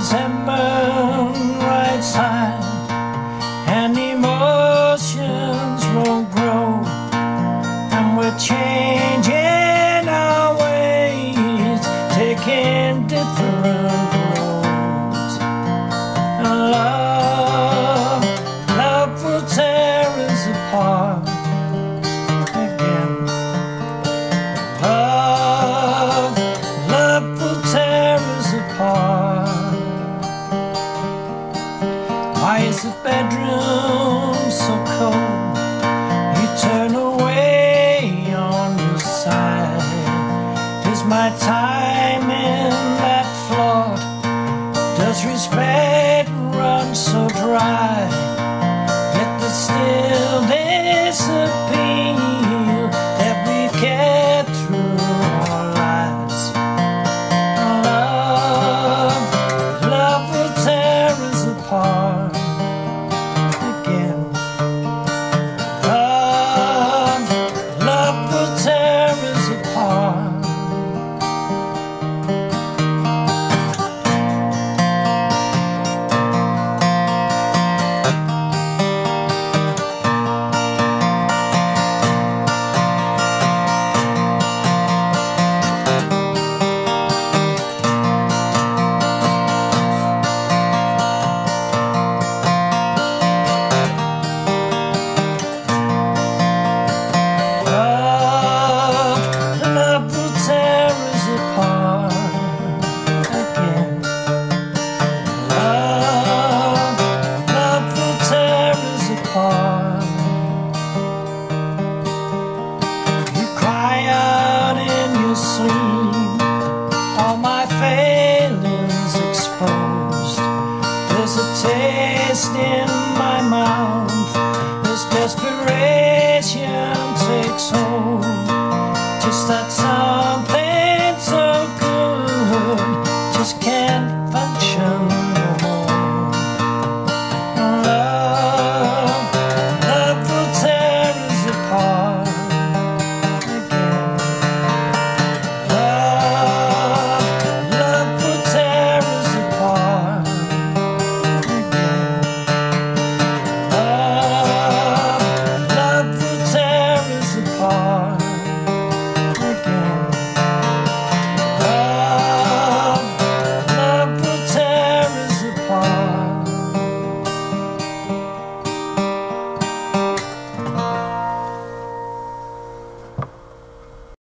resentment rides high, and emotions won't grow, and we're changing our ways, taking different roads. And love will tear us apart again. Love will tear us apart. Why is the bedroom so cold? You turn away on your side. Is my timing that flawed? Does respect run so dry? Let the stillness appear.